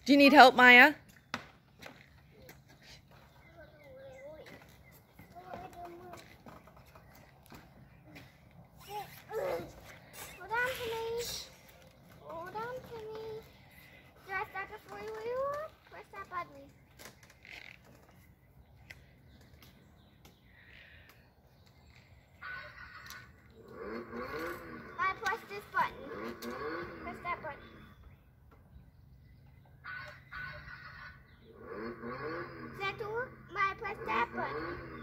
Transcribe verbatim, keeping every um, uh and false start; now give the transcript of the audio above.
Do you need help, Maya? Hold on to me. Hold on to me. Do I start before you? Press that button. I press this button. Press that button. Is that all? I press that button.